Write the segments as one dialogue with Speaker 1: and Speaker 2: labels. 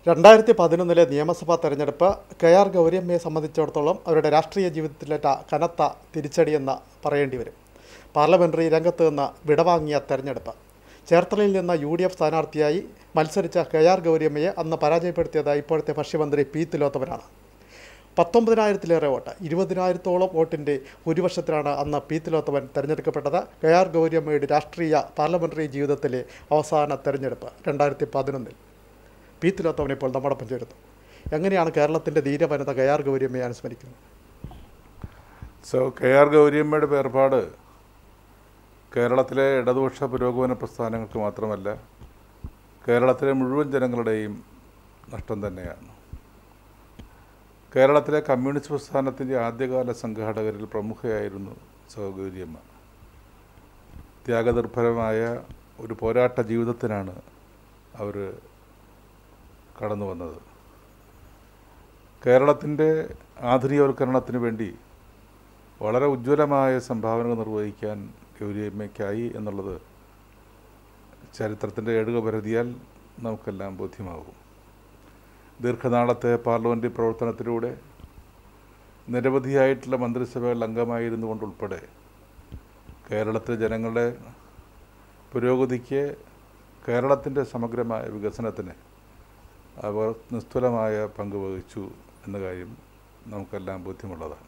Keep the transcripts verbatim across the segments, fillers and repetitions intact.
Speaker 1: രണ്ടായിരത്തി പതിനൊന്നിലെ നിയമസഭാ തെരഞ്ഞെടുപ്പ് കെ ആർ ഗൗരിയമ്മയെ സംബന്ധിച്ചിടത്തോളം അവരുടെ രാഷ്ട്രീയ ജീവിതത്തിലേറ്റ കനത്ത തിരിച്ചടിയെന്ന് പറയേണ്ടി വരും. പാർലമെൻ്ററി രംഗത്ത് നിന്ന് വിടവാങ്ങിയ തെരഞ്ഞെടുപ്പ്. ചേർത്തലയിൽ നിന്ന് യു ഡി എഫ് സ്ഥാനാർത്ഥിയായി മത്സരിച്ച കെ ആർ ഗൗരിയമ്മയെ അന്ന് പരാജയപ്പെടുത്തിയത് ഇപ്പോഴത്തെ ഭക്ഷ്യമന്ത്രി പി തിലോത്തമനാണ്. പത്തൊമ്പതിനായിരത്തിലേറെ വോട്ട്, ഇരുപതിനായിരത്തോളം വോട്ടിൻ്റെ ഭൂരിപക്ഷത്തിലാണ് അന്ന് പി തിലോത്തമൻ തെരഞ്ഞെടുക്കപ്പെട്ടത്. കെ ആർ ഗൗരിയമ്മയുടെ രാഷ്ട്രീയ പാർലമെൻ്ററി ജീവിതത്തിലെ അവസാന തെരഞ്ഞെടുപ്പ് രണ്ടായിരത്തി പതിനൊന്നിൽ. പി തിലോത്തമൻ ഇപ്പോൾ നമ്മോടൊപ്പം ചേരുന്നു. എങ്ങനെയാണ് കേരളത്തിൻ്റെ ധീരവനിത കെ ആർ ഗൗരിയമ്മയെ അനുസ്മരിക്കുന്നത്?
Speaker 2: സോ കെ ആർ ഗൗരിയമ്മയുടെ വേർപാട് കേരളത്തിലെ ഇടതുപക്ഷ പുരോഗമന പ്രസ്ഥാനങ്ങൾക്ക് മാത്രമല്ല, കേരളത്തിലെ മുഴുവൻ ജനങ്ങളുടെയും നഷ്ടം തന്നെയാണ്. കേരളത്തിലെ കമ്മ്യൂണിസ്റ്റ് പ്രസ്ഥാനത്തിൻ്റെ ആദ്യകാല സംഘാടകരിൽ പ്രമുഖയായിരുന്നു സോ ഗൗരിയമ്മ. ത്യാഗനിർഭരമായ ഒരു പോരാട്ട ജീവിതത്തിനാണ് അവർ കടന്നു വന്നത്. കേരളത്തിൻ്റെ ആധുനികവൽക്കരണത്തിന് വേണ്ടി വളരെ ഉജ്ജ്വലമായ സംഭാവനകൾ നിർവഹിക്കാൻ ഗൗരിയമ്മയ്ക്കായി എന്നുള്ളത് ചരിത്രത്തിൻ്റെ ഏടുകപരിധിയാൽ നമുക്കെല്ലാം ബോധ്യമാകും. ദീർഘനാളത്തെ പാർലമെൻ്ററി പ്രവർത്തനത്തിലൂടെ നിരവധിയായിട്ടുള്ള മന്ത്രിസഭകളിൽ അംഗമായിരുന്നു കൊണ്ടുൾപ്പെടെ കേരളത്തിലെ ജനങ്ങളുടെ പുരോഗതിക്ക്, കേരളത്തിൻ്റെ സമഗ്രമായ വികസനത്തിന് അവർ നിസ്തുലമായ പങ്ക് വഹിച്ചു എന്ന കാര്യം നമുക്കെല്ലാം ബോധ്യമുള്ളതാണ്.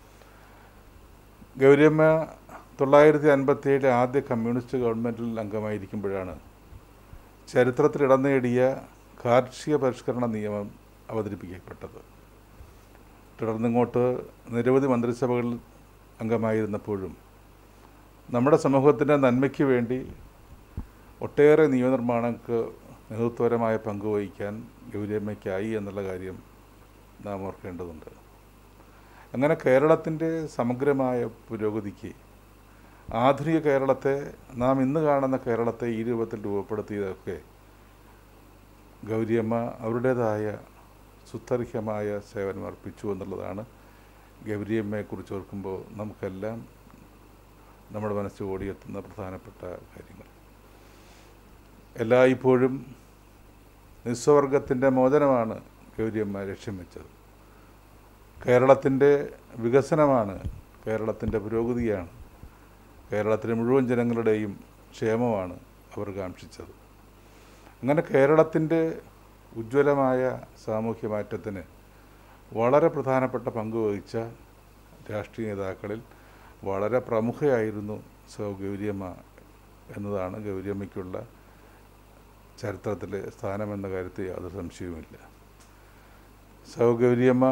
Speaker 2: ഗൗരിയമ്മ തൊള്ളായിരത്തി അൻപത്തി ഏഴിലെ ആദ്യ കമ്മ്യൂണിസ്റ്റ് ഗവൺമെൻറ്റിൽ അംഗമായിരിക്കുമ്പോഴാണ് ചരിത്രത്തിൽ ഇടം നേടിയ കാർഷിക പരിഷ്കരണ നിയമം അവതരിപ്പിക്കപ്പെട്ടത്. തുടർന്നിങ്ങോട്ട് നിരവധി മന്ത്രിസഭകളിൽ അംഗമായിരുന്നപ്പോഴും നമ്മുടെ സമൂഹത്തിൻ്റെ നന്മയ്ക്ക് വേണ്ടി ഒട്ടേറെ നിയമനിർമ്മാണങ്ങൾക്ക് നേതൃത്വപരമായ പങ്കുവഹിക്കാൻ ഗൗരിയമ്മയ്ക്കായി എന്നുള്ള കാര്യം നാം ഓർക്കേണ്ടതുണ്ട്. അങ്ങനെ കേരളത്തിൻ്റെ സമഗ്രമായ പുരോഗതിക്ക്, ആധുനിക കേരളത്തെ, നാം ഇന്ന് കാണുന്ന കേരളത്തെ ഈ രൂപത്തിൽ രൂപപ്പെടുത്തിയതൊക്കെ ഗൗരിയമ്മ അവരുടേതായ സുത്യർഹമായ സേവനം അർപ്പിച്ചു എന്നുള്ളതാണ് ഗൗരിയമ്മയെക്കുറിച്ച് ഓർക്കുമ്പോൾ നമുക്കെല്ലാം നമ്മുടെ മനസ്സ് ഓടിയെത്തുന്ന പ്രധാനപ്പെട്ട കാര്യങ്ങൾ. എല്ലായ്പ്പോഴും നിസ്വവർഗത്തിൻ്റെ മോചനമാണ് ഗൗരിയമ്മ ലക്ഷ്യം വെച്ചത്. കേരളത്തിൻ്റെ വികസനമാണ്, കേരളത്തിൻ്റെ പുരോഗതിയാണ്, കേരളത്തിലെ മുഴുവൻ ജനങ്ങളുടെയും ക്ഷേമമാണ് അവർ കാംക്ഷിച്ചത്. അങ്ങനെ കേരളത്തിൻ്റെ ഉജ്ജ്വലമായ സാമൂഹ്യ മാറ്റത്തിന് വളരെ പ്രധാനപ്പെട്ട പങ്ക് വഹിച്ച രാഷ്ട്രീയ നേതാക്കളിൽ വളരെ പ്രമുഖയായിരുന്നു സോ ഗൗരിയമ്മ എന്നതാണ് ഗൗരിയമ്മയ്ക്കുള്ള ചരിത്രത്തിലെ സ്ഥാനമെന്ന കാര്യത്തിൽ യാതൊരു സംശയവുമില്ല. സോ ഗൗരിയമ്മ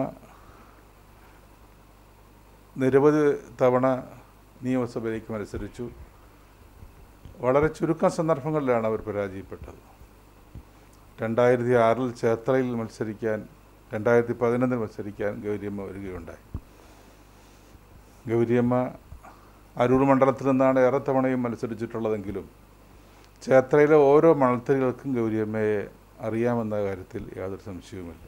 Speaker 2: നിരവധി തവണ നിയമസഭയിലേക്ക് മത്സരിച്ചു. വളരെ ചുരുക്കം സന്ദർഭങ്ങളിലാണ് അവർ പരാജയപ്പെട്ടത്. രണ്ടായിരത്തി ആറിൽ ചേർത്തലയിൽ മത്സരിക്കാൻ, രണ്ടായിരത്തി പതിനൊന്നിൽ മത്സരിക്കാൻ ഗൗരിയമ്മ വരികയുണ്ടായി. ഗൗരിയമ്മ അരൂർ മണ്ഡലത്തിൽ നിന്നാണ് ഏറെ തവണയും മത്സരിച്ചിട്ടുള്ളതെങ്കിലും ചേർത്തലയിലെ ഓരോ മണൽത്തരികൾക്കും ഗൗരിയമ്മയെ അറിയാമെന്ന കാര്യത്തിൽ യാതൊരു സംശയവുമില്ല.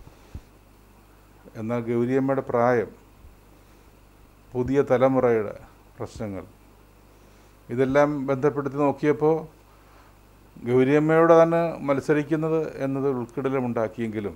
Speaker 2: എന്നാൽ ഗൗരിയമ്മയുടെ പ്രായം, പുതിയ തലമുറയുടെ പ്രശ്നങ്ങൾ, ഇതെല്ലാം ബന്ധപ്പെടുത്തി നോക്കിയപ്പോൾ ഗൗരിയമ്മയോടാണ് മത്സരിക്കുന്നത് എന്നത് ഉൾക്കിടലമുണ്ടാക്കിയെങ്കിലും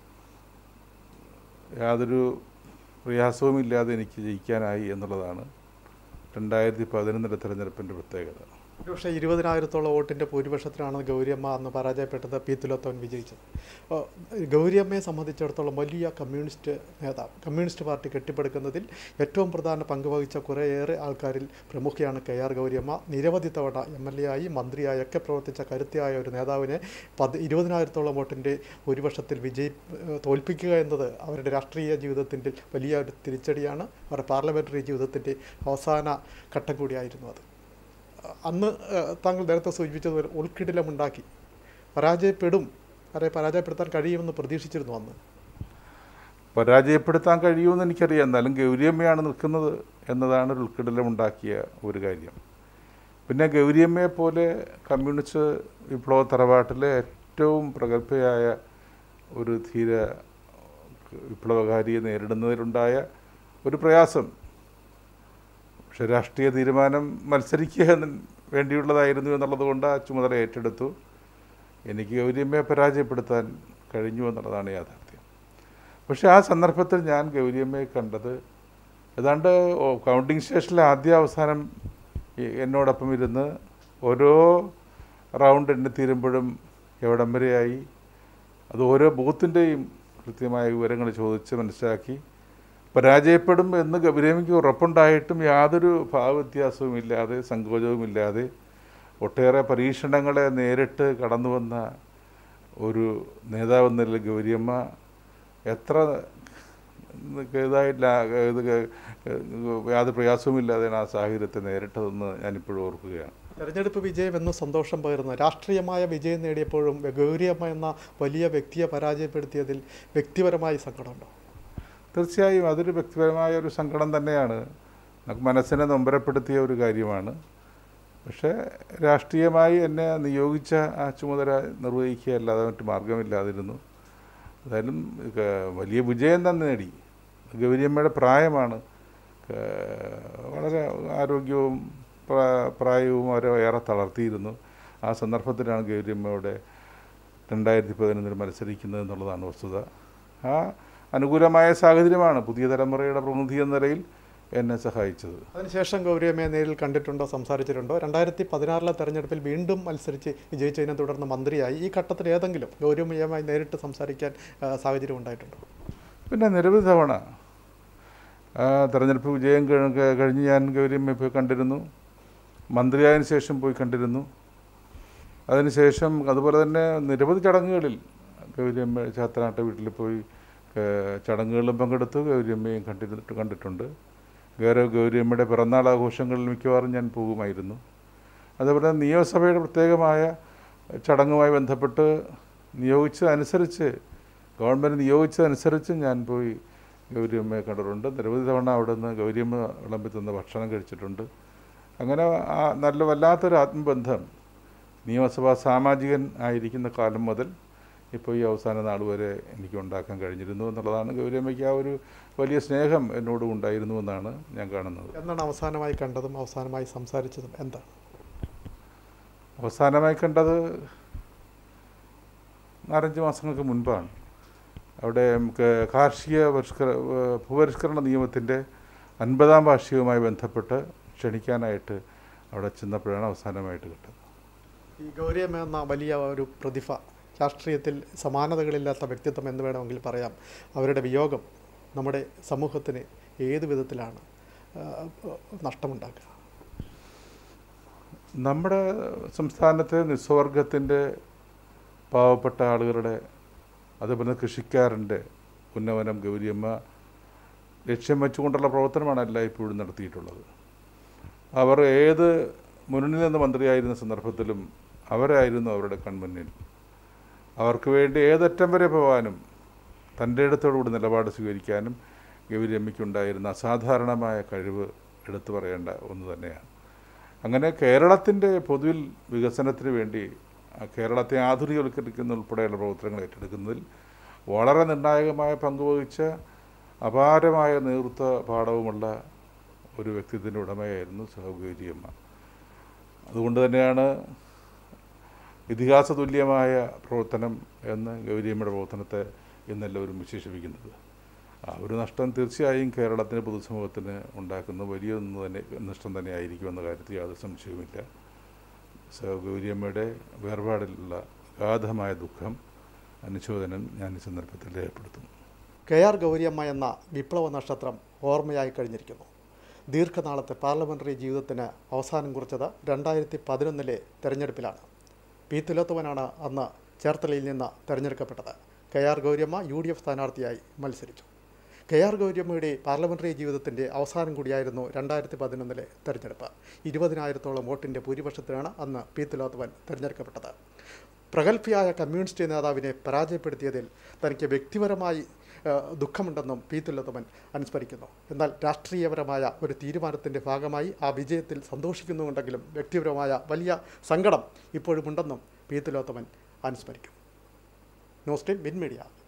Speaker 2: യാതൊരു പ്രയാസവുമില്ലാതെ എനിക്ക് ജയിക്കാനായി എന്നുള്ളതാണ് രണ്ടായിരത്തി പതിനൊന്നിലെ തെരഞ്ഞെടുപ്പിൻ്റെ പ്രത്യേകത.
Speaker 1: പക്ഷേ ഇരുപതിനായിരത്തോളം വോട്ടിൻ്റെ ഭൂരിപക്ഷത്തിനാണ് ഗൗരിയമ്മ അന്ന് പരാജയപ്പെട്ടത്, പി തിലോത്തമൻ വിജയിച്ചത്. ഗൗരിയമ്മയെ സംബന്ധിച്ചിടത്തോളം വലിയ കമ്മ്യൂണിസ്റ്റ് നേതാവ്, കമ്മ്യൂണിസ്റ്റ് പാർട്ടി കെട്ടിപ്പടുക്കുന്നതിൽ ഏറ്റവും പ്രധാന പങ്ക് വഹിച്ച കുറേയേറെ ആൾക്കാരിൽ പ്രമുഖയാണ് കെ ആർ ഗൗരിയമ്മ. നിരവധി തവണ എം എൽ എ ആയി, മന്ത്രിയായി ഒക്കെ പ്രവർത്തിച്ച കരുത്തിയായ ഒരു നേതാവിനെ പത് ഇരുപതിനായിരത്തോളം വോട്ടിൻ്റെ ഭൂരിപക്ഷത്തിൽ വിജയി തോൽപ്പിക്കുക എന്നത് അവരുടെ രാഷ്ട്രീയ ജീവിതത്തിൻ്റെ വലിയ ഒരു തിരിച്ചടിയാണ്. അവരുടെ പാർലമെൻ്ററി ജീവിതത്തിൻ്റെ അവസാന ഘട്ടം കൂടിയായിരുന്നു അത്. അന്ന് താങ്കൾ നേരത്തെ സൂചിപ്പിച്ചതുപോലെ ഉൾക്കിടിലമുണ്ടാക്കി. പരാജയപ്പെടും, അതെ, പരാജയപ്പെടുത്താൻ കഴിയുമെന്ന് പ്രതീക്ഷിച്ചിരുന്നു അന്ന്.
Speaker 2: പരാജയപ്പെടുത്താൻ കഴിയുമെന്ന് എനിക്കറിയാം. എന്നാലും ഗൗരിയമ്മയാണ് നിൽക്കുന്നത് എന്നതാണ് ഒരു ഉൾക്കിടിലമുണ്ടാക്കിയ ഒരു കാര്യം. പിന്നെ ഗൗരിയമ്മയെപ്പോലെ കമ്മ്യൂണിസ്റ്റ് വിപ്ലവ തറവാട്ടിലെ ഏറ്റവും പ്രഗത്ഭയായ ഒരു ധീര വിപ്ലവകാരിയെ നേരിടുന്നതിലുണ്ടായ ഒരു പ്രയാസം, പക്ഷെ രാഷ്ട്രീയ തീരുമാനം മത്സരിക്കുക വേണ്ടിയുള്ളതായിരുന്നു എന്നുള്ളത് കൊണ്ട് ആ ചുമതല ഏറ്റെടുത്തു. എനിക്ക് ഗൗരിയമ്മയെ പരാജയപ്പെടുത്താൻ കഴിഞ്ഞു എന്നുള്ളതാണ് യാഥാർത്ഥ്യം. പക്ഷേ ആ സന്ദർഭത്തിൽ ഞാൻ ഗൗരിയമ്മയെ കണ്ടത് ഏതാണ്ട് കൗണ്ടിങ് സ്റ്റേഷനിൽ ആദ്യ അവസാനം എന്നോടൊപ്പം ഇരുന്ന് ഓരോ റൗണ്ട് എണ്ണി തീരുമ്പോഴും എവിടം വരെയായി, അത് ഓരോ ബൂത്തിൻ്റെയും കൃത്യമായ വിവരങ്ങൾ ചോദിച്ച് മനസ്സിലാക്കി പരാജയപ്പെടും എന്ന് ഗൗരിയമ്മയ്ക്ക് ഉറപ്പുണ്ടായിട്ടും യാതൊരു ഭാവവ്യത്യാസവും ഇല്ലാതെ സങ്കോചവുമില്ലാതെ ഒട്ടേറെ പരീക്ഷണങ്ങളെ നേരിട്ട് കടന്നു വന്ന ഒരു നേതാവെന്ന നിലയിൽ ഗൗരിയമ്മ എത്ര ഇതായില്ല യാതൊരു പ്രയാസവുമില്ലാതെയാണ് ആ സാഹചര്യത്തെ നേരിട്ടതെന്ന് ഞാനിപ്പോഴും ഓർക്കുകയാണ്.
Speaker 1: തെരഞ്ഞെടുപ്പ് വിജയം എന്ന് സന്തോഷം പകരുന്നു. രാഷ്ട്രീയമായ വിജയം നേടിയപ്പോഴും ഗൗരിയമ്മ എന്ന വലിയ വ്യക്തിയെ പരാജയപ്പെടുത്തിയതിൽ വ്യക്തിപരമായി സങ്കടമുണ്ടോ?
Speaker 2: തീർച്ചയായും അതൊരു വ്യക്തിപരമായ ഒരു സങ്കടം തന്നെയാണ്. നമുക്ക് മനസ്സിനെ നൊമ്പരപ്പെടുത്തിയ ഒരു കാര്യമാണ്. പക്ഷേ രാഷ്ട്രീയമായി എന്നെ നിയോഗിച്ച ആ ചുമതല നിർവഹിക്കുക അല്ലാതെ മറ്റ് മാർഗമില്ലാതിരുന്നു. എന്തായാലും വലിയ വിജയം തന്നെ നേടി. ഗൗരിയമ്മയുടെ പ്രായമാണ്, വളരെ ആരോഗ്യവും പ്രായവും അവരെ ഏറെ തളർത്തിയിരുന്നു. ആ സന്ദർഭത്തിലാണ് ഗൗരിയമ്മയുടെ രണ്ടായിരത്തി പതിനൊന്നിൽ മത്സരിക്കുന്നത് എന്നുള്ളതാണ് വസ്തുത. ആ അനുകൂലമായ സാഹചര്യമാണ് പുതിയ തലമുറയുടെ പ്രതിനിധി എന്ന നിലയിൽ എന്നെ സഹായിച്ചത്.
Speaker 1: അതിനുശേഷം ഗൗരിയമ്മയെ നേരിൽ കണ്ടിട്ടുണ്ടോ, സംസാരിച്ചിട്ടുണ്ടോ? രണ്ടായിരത്തി പതിനാറിലെ തെരഞ്ഞെടുപ്പിൽ വീണ്ടും മത്സരിച്ച് വിജയിച്ചതിനെ തുടർന്ന് മന്ത്രിയായി. ഈ ഘട്ടത്തിൽ ഏതെങ്കിലും ഗൗരിയമ്മയുമായി നേരിട്ട് സംസാരിക്കാൻ സാഹചര്യം ഉണ്ടായിട്ടുണ്ടോ?
Speaker 2: പിന്നെ നിരവധി തവണ തെരഞ്ഞെടുപ്പ് വിജയം കഴിഞ്ഞ് ഞാൻ ഗൗരിയമ്മയെ പോയി കണ്ടിരുന്നു. മന്ത്രിയായതിനു ശേഷം പോയി കണ്ടിരുന്നു. അതിനുശേഷം അതുപോലെ തന്നെ നിരവധി ചടങ്ങുകളിൽ ഗൗരിയമ്മ ചാത്തനാട്ട വീട്ടിൽ പോയി ചടങ്ങുകളിലും പങ്കെടുത്തു. ഗൗരിയമ്മയും കണ്ടിട്ട് കണ്ടിട്ടുണ്ട്. വേറെ ഗൗരിയമ്മയുടെ പിറന്നാൾ ആഘോഷങ്ങളിൽ മിക്കവാറും ഞാൻ പോകുമായിരുന്നു. അതുപോലെ നിയമസഭയുടെ പ്രത്യേകമായ ചടങ്ങുമായി ബന്ധപ്പെട്ട് നിയോഗിച്ചതനുസരിച്ച് ഗവൺമെൻറ് നിയോഗിച്ചതനുസരിച്ച് ഞാൻ പോയി ഗൗരിയമ്മയെ കണ്ടിട്ടുണ്ട്. നിരവധി തവണ അവിടെ നിന്ന് ഗൗരിയമ്മ വിളമ്പി തന്ന ഭക്ഷണം കഴിച്ചിട്ടുണ്ട്. അങ്ങനെ ആ നല്ല വല്ലാത്തൊരു ആത്മബന്ധം നിയമസഭാ സാമാജികൻ ആയിരിക്കുന്ന കാലം മുതൽ ഇപ്പോൾ ഈ അവസാന നാൾ വരെ എനിക്ക് ഉണ്ടാക്കാൻ കഴിഞ്ഞിരുന്നു എന്നുള്ളതാണ്. ഗൗരിയമ്മയ്ക്ക് ആ ഒരു വലിയ സ്നേഹം എന്നോടും ഉണ്ടായിരുന്നു എന്നാണ് ഞാൻ കാണുന്നത്.
Speaker 1: എന്നാണ് അവസാനമായി കണ്ടതും അവസാനമായി സംസാരിച്ചതും എന്താണ്?
Speaker 2: അവസാനമായി കണ്ടത് നാലഞ്ച് മാസങ്ങൾക്ക് മുൻപാണ്. അവിടെ നമുക്ക് കാർഷിക പരിഷ്കര ഭൂപരിഷ്കരണ നിയമത്തിൻ്റെ അൻപതാം വാർഷികവുമായി ബന്ധപ്പെട്ട് ക്ഷണിക്കാനായിട്ട് അവിടെ ചെന്നപ്പോഴാണ് അവസാനമായിട്ട് കിട്ടുന്നത്.
Speaker 1: ഈ ഗൗരിയമ്മ എന്ന വലിയ ഒരു പ്രതിഭ, രാഷ്ട്രീയത്തിൽ സമാനതകളില്ലാത്ത വ്യക്തിത്വം എന്ന് വേണമെങ്കിൽ പറയാം. അവരുടെ വിയോഗം നമ്മുടെ സമൂഹത്തിന് ഏത് വിധത്തിലാണ് നഷ്ടമുണ്ടാക്കുക?
Speaker 2: നമ്മുടെ സംസ്ഥാനത്തെ നിസ്വർഗത്തിൻ്റെ പാവപ്പെട്ട ആളുകളുടെ, അതുപോലെ കൃഷിക്കാരൻ്റെ ഉന്നമനം ഗൗരിയമ്മ ലക്ഷ്യം വെച്ചുകൊണ്ടുള്ള പ്രവർത്തനമാണ് എല്ലായ്പ്പോഴും നടത്തിയിട്ടുള്ളത്. അവർ ഏത് മുന്നണിയിൽ നിന്ന് മന്ത്രിയായിരുന്ന സന്ദർഭത്തിലും അവരായിരുന്നു അവരുടെ കൺമുന്നിൽ. അവർക്ക് വേണ്ടി ഏതറ്റം വരെ പോകാനും തൻ്റെ ഇടത്തോടുകൂടി നിലപാട് സ്വീകരിക്കാനും ഗൗരിയമ്മയ്ക്കുണ്ടായിരുന്ന അസാധാരണമായ കഴിവ് എടുത്തു പറയേണ്ട ഒന്ന് തന്നെയാണ്. അങ്ങനെ കേരളത്തിൻ്റെ പൊതുവിൽ വികസനത്തിന് വേണ്ടി കേരളത്തെ ആധുനികവൽക്കരിക്കുന്ന ഉൾപ്പെടെയുള്ള പ്രവർത്തനങ്ങൾ ഏറ്റെടുക്കുന്നതിൽ വളരെ നിർണായകമായ പങ്കുവഹിച്ച അപാരമായ നേതൃത്വ പാഠവുമുള്ള ഒരു വ്യക്തിത്വത്തിൻ്റെ ഉടമയായിരുന്നു ഗൗരിയമ്മ. അതുകൊണ്ട് തന്നെയാണ് ഇതിഹാസ തുല്യമായ പ്രവർത്തനം എന്ന് ഗൗരിയമ്മയുടെ പ്രവർത്തനത്തെ ഇന്നെല്ലാവരും വിശേഷിപ്പിക്കുന്നത്. ആ ഒരു നഷ്ടം തീർച്ചയായും കേരളത്തിന് പൊതുസമൂഹത്തിന് ഉണ്ടാക്കുന്ന വലിയ ഒന്ന് തന്നെ നഷ്ടം തന്നെ ആയിരിക്കുമെന്ന കാര്യത്തിൽ യാതൊരു സംശയവുമില്ല. ഗൗരിയമ്മയുടെ വേർപാടിലുള്ള അഗാധമായ ദുഃഖം, അനുശോചനം ഞാൻ ഈ സന്ദർഭത്തിൽ രേഖപ്പെടുത്തുന്നു.
Speaker 1: കെ ആർ ഗൗരിയമ്മ എന്ന വിപ്ലവ നക്ഷത്രം ഓർമ്മയായി കഴിഞ്ഞിരിക്കുന്നു. ദീർഘനാളത്തെ പാർലമെൻ്ററി ജീവിതത്തിന് അവസാനം കുറിച്ചത് രണ്ടായിരത്തി പതിനൊന്നിലെ തെരഞ്ഞെടുപ്പിലാണ്. പി തിലോത്തമനാണ് അന്ന് ചേർത്തലയിൽ നിന്ന് തെരഞ്ഞെടുക്കപ്പെട്ടത്. K R Gauriyamma U D F സ്ഥാനാർത്ഥിയായി മത്സരിച്ചു. കെ ആർ ഗൗരിയമ്മയുടെ പാർലമെൻ്ററി ജീവിതത്തിൻ്റെ അവസാനം കൂടിയായിരുന്നു രണ്ടായിരത്തി പതിനൊന്നിലെ തെരഞ്ഞെടുപ്പ്. ഇരുപതിനായിരത്തോളം വോട്ടിൻ്റെ ഭൂരിപക്ഷത്തിലാണ് അന്ന് പി തിലോത്തമൻ തെരഞ്ഞെടുക്കപ്പെട്ടത്. പ്രഗത്ഭയായ കമ്മ്യൂണിസ്റ്റ് നേതാവിനെ പരാജയപ്പെടുത്തിയതിൽ തനിക്ക് വ്യക്തിപരമായി ദുഃഖമുണ്ടെന്നും പി തിലോത്തമൻ അനുസ്മരിക്കുന്നു. എന്നാൽ രാഷ്ട്രീയപരമായ ഒരു തീരുമാനത്തിൻ്റെ ഭാഗമായി ആ വിജയത്തിൽ സന്തോഷിക്കുന്നുണ്ടെങ്കിലും വ്യക്തിപരമായ വലിയ സങ്കടം ഇപ്പോഴുമുണ്ടെന്നും പി തിലോത്തമൻ അനുസ്മരിക്കും. News time win media.